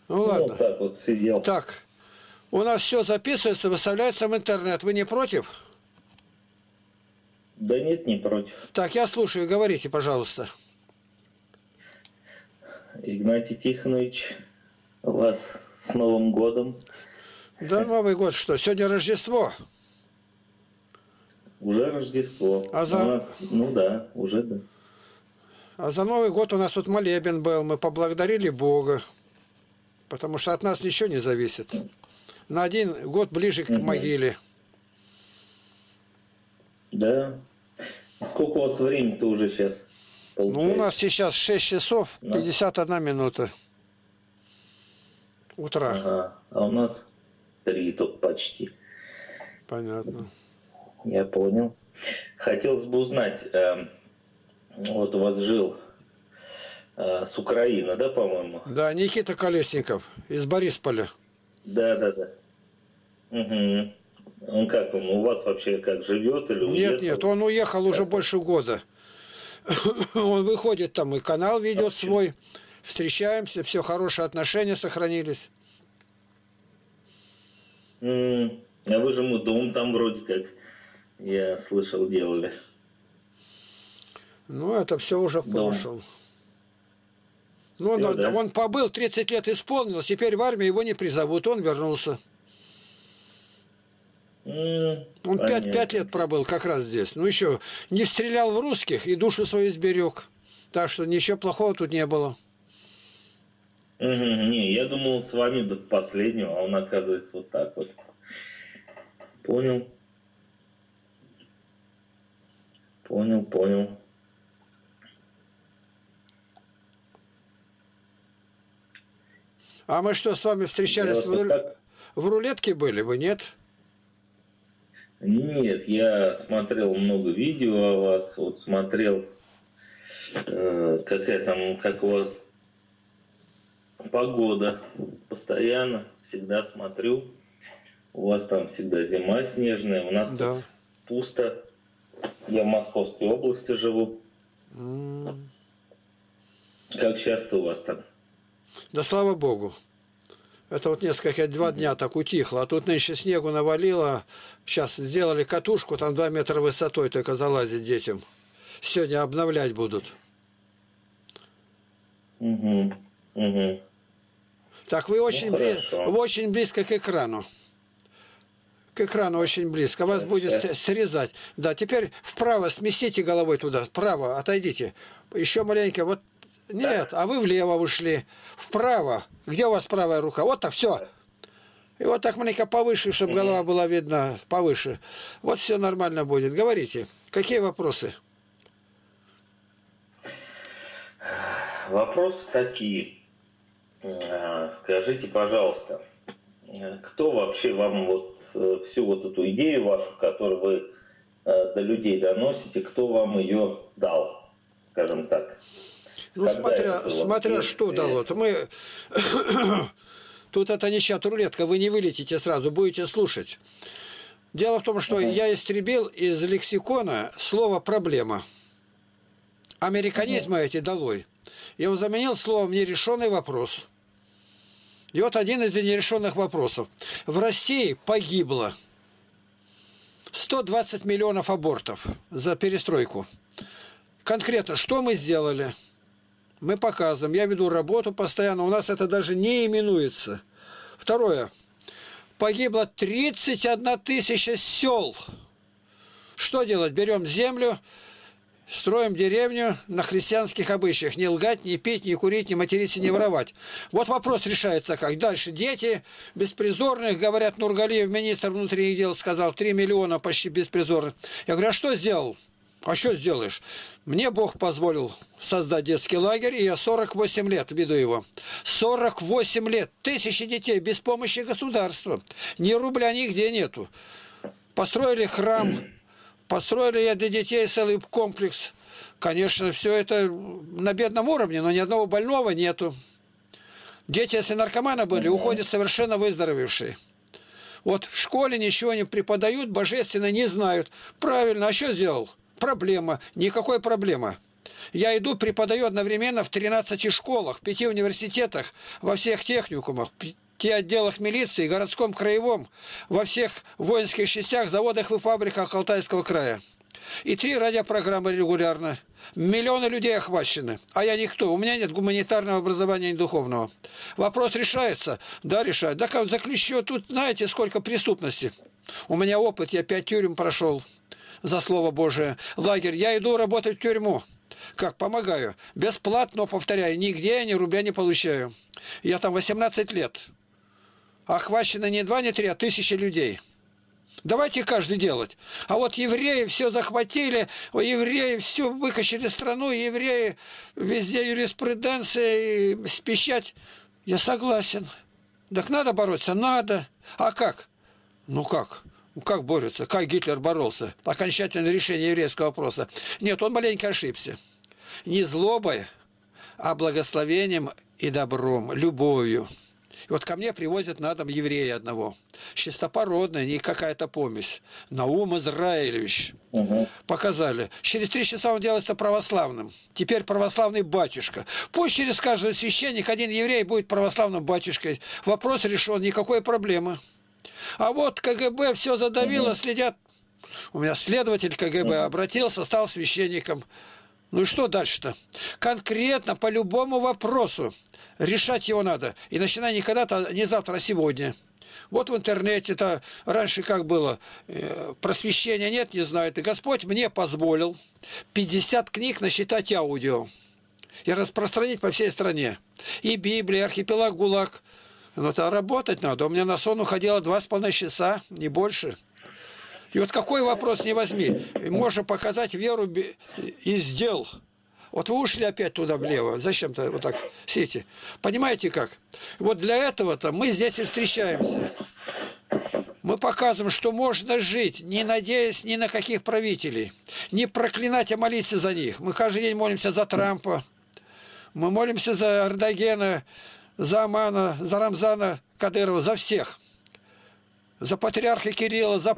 Ну Ну, вот ладно. так вот сидел. Так, у нас все записывается, выставляется в интернет. Вы не против? Да нет, не против. Так, я слушаю, говорите, пожалуйста. Игнатий Тихонович, вас с Новым годом. Да, Новый год что? Сегодня Рождество. Уже Рождество. А У нас, ну да, уже да. А за Новый год у нас тут молебен был. Мы поблагодарили Бога. Потому что от нас ничего не зависит. На один год ближе к могиле. Да. Сколько у вас времени-то уже сейчас? Ну, у нас сейчас 6 часов 51 минута утра. Ага. А у нас 3 тут почти. Понятно. Я понял. Хотелось бы узнать, вот у вас жил с Украины, да, по-моему? Да, Никита Колесников из Борисполя. Да, да, да. Угу. Он как, он у вас вообще как живет или уехал? Нет, он уехал уже больше года. Он выходит там и канал ведет свой. Встречаемся, все хорошие отношения сохранились. А вы же ему дом там вроде как, я слышал, делали. Ну, это все уже в прошлом. Ну, Всё, да? он побыл, 30 лет исполнилось, теперь в армию его не призовут, он вернулся. Он 5 лет пробыл как раз здесь. Ну, еще не стрелял в русских и душу свою сберег. Так что ничего плохого тут не было. Не, я думал с вами до последнего, а он оказывается вот так вот. Понял. Понял. А мы что, с вами встречались в рулетке были, вы нет? Нет, я смотрел много видео о вас, вот смотрел, какая там, как у вас погода, постоянно, всегда смотрю, у вас там всегда зима снежная, у нас тут пусто, я в Московской области живу. Как часто у вас там? Да слава богу. Это вот несколько, 2 дня так утихло. А тут нынче снегу навалило. Сейчас сделали катушку, там 2 метра высотой только залазить детям. Сегодня обновлять будут. Так, вы очень близко к экрану. К экрану очень близко. Вас будет срезать. Да, теперь вправо сместите головой туда. Вправо отойдите. Еще маленько. Вот. Нет, а вы влево ушли. Вправо. Где у вас правая рука? Вот так, все. И вот так маленько повыше, чтобы голова была видна. Повыше. Вот все нормально будет. Говорите. Какие вопросы? Вопросы такие. Скажите, пожалуйста, кто вообще вам вот всю вот эту идею вашу, которую вы до людей доносите, кто вам ее дал, скажем так? Ну, смотря что дало. То мы... Тут это не чат-рулетка, вы не вылетите сразу, будете слушать. Дело в том, что я истребил из лексикона слово «проблема». Американизмы эти долой. Я его заменил словом «нерешенный вопрос». И вот один из нерешенных вопросов. В России погибло 120 миллионов абортов за перестройку. Конкретно, что мы сделали? Мы показываем. Я веду работу постоянно. У нас это даже не именуется. Второе. Погибло 31 тысяча сел. Что делать? Берем землю, строим деревню на христианских обычаях. Не лгать, не пить, не курить, не материться, не воровать. Вот вопрос решается как. Дальше дети беспризорных, говорят, Нургалиев, министр внутренних дел, сказал, 3 миллиона почти беспризорных. Я говорю, а что сделал? А что сделаешь? Мне Бог позволил создать детский лагерь, и я 48 лет веду его. 48 лет. Тысячи детей без помощи государства. Ни рубля нигде нету. Построили храм, построили я для детей целый комплекс. Конечно, все это на бедном уровне, но ни одного больного нету. Дети, если наркоманы были, уходят совершенно выздоровевшие. Вот в школе ничего не преподают, божественно не знают. Правильно, а что сделал? Проблема. Никакой проблемы. Я иду, преподаю одновременно в 13 школах, 5 университетах, во всех техникумах, 5 отделах милиции, городском, краевом, во всех воинских частях, заводах и фабриках Алтайского края. И 3 радиопрограммы регулярно. Миллионы людей охвачены. А я никто. У меня нет гуманитарного образования и духовного. Вопрос решается? Да, решает. Да как заключу, тут знаете, сколько преступности. У меня опыт, я 5 тюрем прошел за Слово Божие. Лагерь. Я иду работать в тюрьму. Как? Помогаю. Бесплатно, повторяю. Нигде я ни рубля не получаю. Я там 18 лет. Охвачено не 2, не 3, а тысячи людей. Давайте каждый делать. А вот евреи все захватили, евреи все выкачали страну, евреи везде юриспруденция и пищать. Я согласен. Так надо бороться? Надо. А как? Ну как? Как борются? Как Гитлер боролся? Окончательное решение еврейского вопроса. Нет, он маленько ошибся. Не злобой, а благословением и добром, любовью. И вот ко мне привозят на дом еврея одного. Чистопородный, не какая-то помесь. Наум Израилевич. Показали. Через 3 часа он делается православным. Теперь православный батюшка. Пусть через каждого священника один еврей будет православным батюшкой. Вопрос решен, никакой проблемы. А вот КГБ все задавило, следят. У меня следователь КГБ обратился, стал священником. Ну и что дальше-то? Конкретно по любому вопросу решать его надо. И начинай не когда-то, не завтра, а сегодня. Вот в интернете-то раньше как было, просвещения нет, не знают. И Господь мне позволил 50 книг насчитать аудио и распространить по всей стране. И Библия, и архипелаг ГУЛАГ. Но это работать надо. У меня на сон уходило 2,5 часа, не больше. И вот какой вопрос не возьми, можно показать веру из дел. Вот вы ушли опять туда влево, зачем-то вот так сидите. Понимаете как? Вот для этого-то мы здесь и встречаемся. Мы показываем, что можно жить, не надеясь ни на каких правителей. Не проклинать, а молиться за них. Мы каждый день молимся за Трампа. Мы молимся за Эрдогена, за Амана, за Рамзана Кадырова, за всех. За патриарха Кирилла, за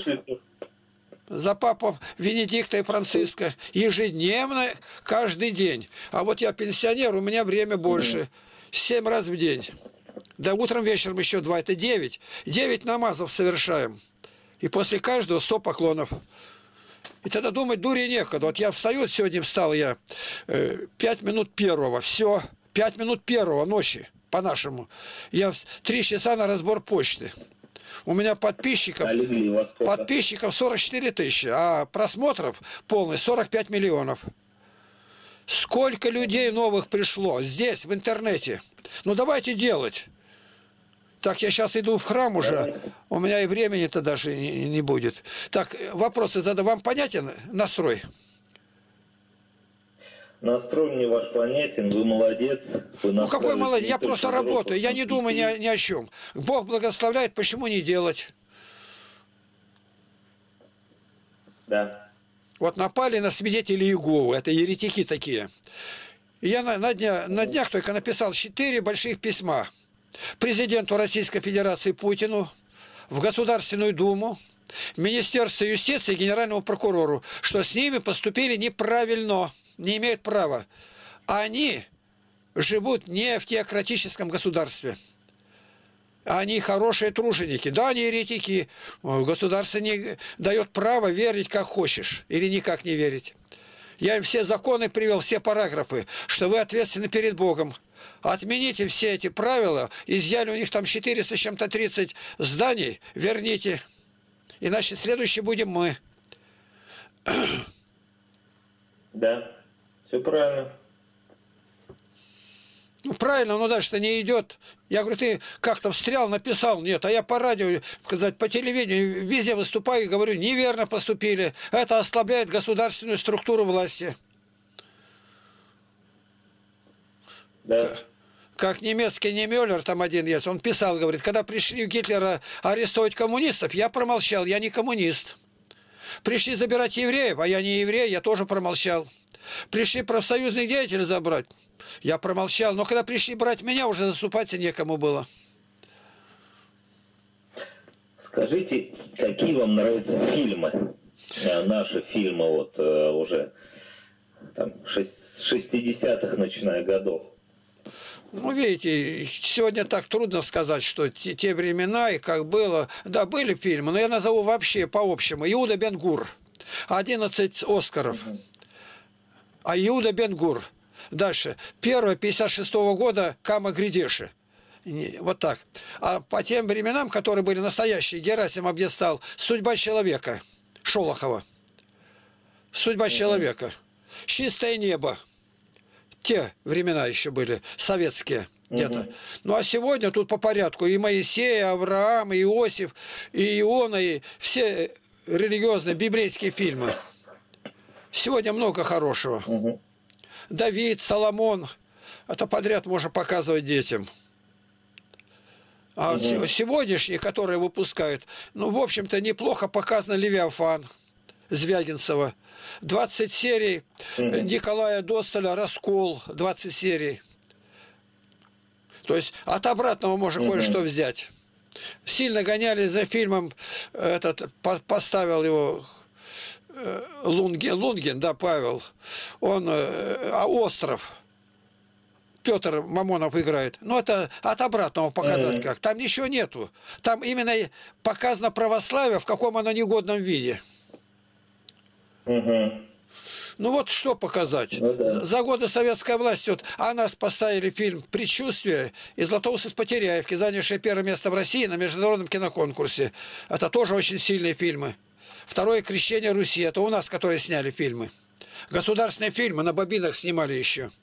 папу Венедикта и Франциска. Ежедневно, каждый день. А вот я пенсионер, у меня время больше. 7 раз в день. Да утром, вечером еще 2, это 9. 9 намазов совершаем. И после каждого 100 поклонов. И тогда думать дури некогда. Вот я встаю, сегодня встал я 5 минут первого. Все, 5 минут первого ночи, по-нашему. Я 3 часа на разбор почты. У меня подписчиков 44 тысячи, а просмотров полный 45 миллионов. Сколько людей новых пришло здесь, в интернете. Ну давайте делать. Так, я сейчас иду в храм уже, у меня и времени-то даже не будет. Так, вопросы задаю. Вам понятен настрой? Настрой мне ваш понятен, вы молодец. Ну какой молодец? Я просто работаю, я не думаю ни о чем. Бог благословляет, почему не делать? Да. Вот напали на свидетелей Иеговы, это еретики такие. И я на днях только написал 4 больших письма президенту Российской Федерации Путину, в Государственную Думу, Министерству юстиции и Генеральному прокурору, что с ними поступили неправильно, не имеют права. Они живут не в теократическом государстве. Они хорошие труженики. Да, они еретики. Государство не дает право верить, как хочешь, или никак не верить. Я им все законы привел, все параграфы, что вы ответственны перед Богом. Отмените все эти правила, изъяли у них там 400 с чем-то 30 зданий, верните. Иначе следующий будем мы. Да, все правильно. Ну, правильно, но дальше-то не идет. Я говорю, ты как-то встрял, написал. Нет, а я по радио, сказать, по телевидению, везде выступаю и говорю, неверно поступили. Это ослабляет государственную структуру власти. Да. Как немецкий Немёллер, там один есть, он писал, говорит, когда пришли Гитлера арестовать коммунистов, я промолчал, я не коммунист. Пришли забирать евреев, а я не еврей, я тоже промолчал. Пришли профсоюзных деятелей забрать, я промолчал. Но когда пришли брать меня, уже заступаться некому было. Скажите, какие вам нравятся фильмы? Наши фильмы вот уже там, 60-х, начиная годов. Ну, видите, сегодня так трудно сказать, что те времена и как было. Да, были фильмы, но я назову вообще по-общему. Иуда Бен-Гур. 11 Оскаров. А Иуда Бен-Гур. Дальше. Первое, 56-го года, Кама Гридеши. Вот так. А по тем временам, которые были настоящие, Герасим объяснял «Судьба человека» Шолохова. «Судьба человека». «Чистое небо». Те времена еще были, советские где-то. Ну, а сегодня тут по порядку. И Моисей, и Авраам, и Иосиф, и Иона, и все религиозные, библейские фильмы. Сегодня много хорошего. Давид, Соломон. Это подряд можно показывать детям. А сегодняшние, которые выпускают, ну, в общем-то, неплохо показано «Левиафан» Звягинцева. 20 серий Николая Достоля «Раскол», 20 серий. То есть от обратного можно кое-что взять. Сильно гонялись за фильмом, поставил его Лунгин, да, Павел. Он, «Остров». Петр Мамонов играет. Ну, это от обратного показать как. Там ничего нету. Там именно показано православие в каком оно негодном виде. Ну вот что показать. Ну, да. За годы советской власти, вот, а нас поставили фильм «Предчувствие» и Златоуст из Потеряевки, занявший первое место в России на международном киноконкурсе. Это тоже очень сильные фильмы. Второе «Крещение Руси». Это у нас, которые сняли фильмы. Государственные фильмы на бобинах снимали еще.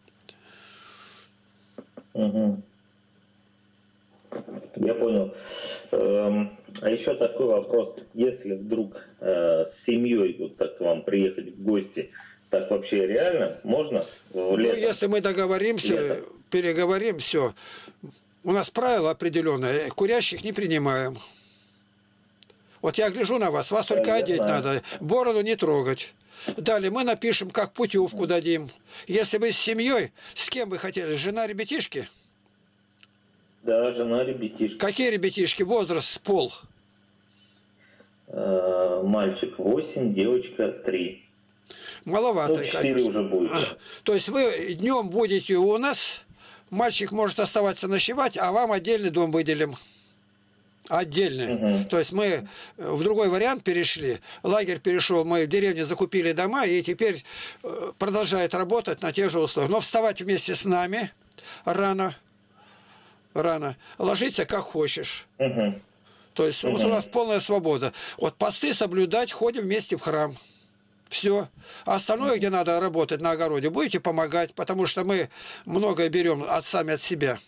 Я понял. А еще такой вопрос. Если вдруг с семьей вот так к вам приехать в гости, так вообще реально? Можно? Ну, если мы договоримся, переговорим, все. У нас правило определенное. Курящих не принимаем. Вот я гляжу на вас только одеть надо. Бороду не трогать. Далее мы напишем, как путевку дадим. Если вы с семьей, с кем вы хотели? Жена, ребятишки? Да, жена, ребятишки. Какие ребятишки? Возраст, пол? Мальчик 8, девочка 3. Маловато, ну, 4 конечно. Уже будет. То есть вы днем будете у нас, мальчик может оставаться ночевать, а вам отдельный дом выделим. Отдельный. То есть мы в другой вариант перешли. Лагерь перешел, мы в деревне закупили дома и теперь продолжает работать на тех же условиях. Но вставать вместе с нами рано. Ложиться как хочешь. То есть у нас полная свобода. Вот посты соблюдать, ходим вместе в храм. Все. А остальное, где надо работать на огороде, будете помогать, потому что мы многое берем сами от себя.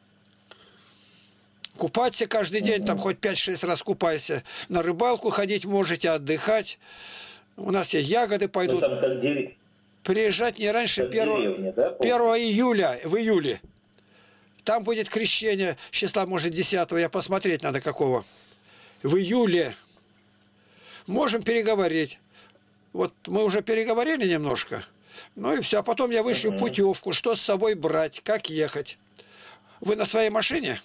Купаться каждый день, там хоть 5-6 раз купайся. На рыбалку ходить можете, отдыхать. У нас есть ягоды пойдут. Приезжать не раньше 1 июля, в июле. Там будет крещение, числа, может, 10-го, я посмотреть надо какого. В июле. Можем переговорить. Вот мы уже переговорили немножко. Ну и все. А потом я вышлю путевку, что с собой брать, как ехать. Вы на своей машине?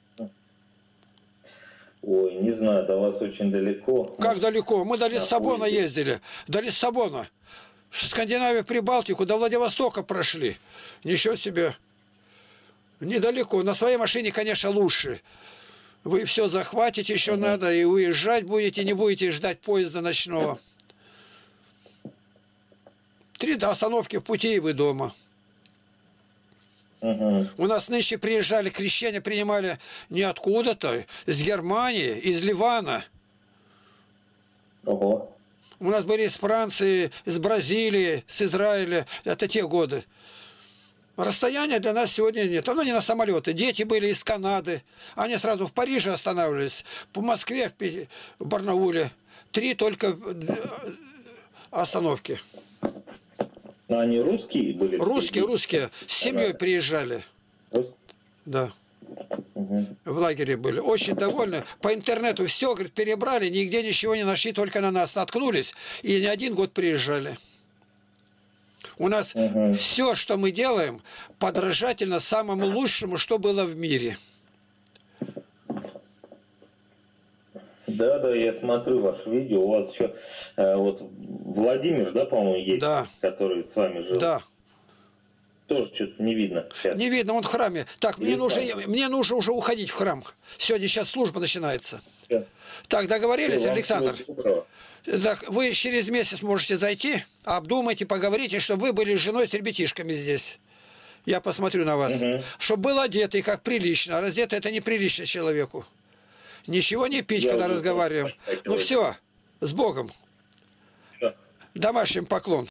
Ой, не знаю, до вас очень далеко. Как далеко? Мы до Лиссабона ездили. До Лиссабона. Скандинавию, Прибалтику, до Владивостока прошли. Ничего себе. Недалеко. На своей машине, конечно, лучше. Вы все захватите еще надо, и уезжать будете, не будете ждать поезда ночного. 3 остановки в пути, и вы дома. У нас нынче приезжали, крещения принимали не откуда-то, из Германии, из Ливана. У нас были из Франции, из Бразилии, с Израиля. Это те годы. Расстояния для нас сегодня нет. Оно не на самолеты. Дети были из Канады. Они сразу в Париже останавливались. По Москве, в Барнауле. 3 только остановки. Но они русские были? Русские. С семьей приезжали. Да. В лагере были. Очень довольны. По интернету все, говорит, перебрали, нигде ничего не нашли, только на нас наткнулись. И не 1 год приезжали. У нас все, что мы делаем, подражательно самому лучшему, что было в мире. Да, да, я смотрю ваше видео. У вас еще вот Владимир, да, по-моему, есть, Да. который с вами жил. Да. Тоже что-то не видно сейчас. Не видно, он в храме. Так, мне нужно уже уходить в храм. Сегодня сейчас служба начинается. Все. Так, договорились, Всего Александр? доброго. Так, вы через месяц можете зайти, обдумайте, поговорите, чтобы вы были с женой, с ребятишками здесь. Я посмотрю на вас. Угу. Чтобы был одетый, как прилично. А раздетый это неприлично человеку. Ничего не пить, Я когда уже разговариваем. Ну все, с Богом. Всё. Домашним поклон.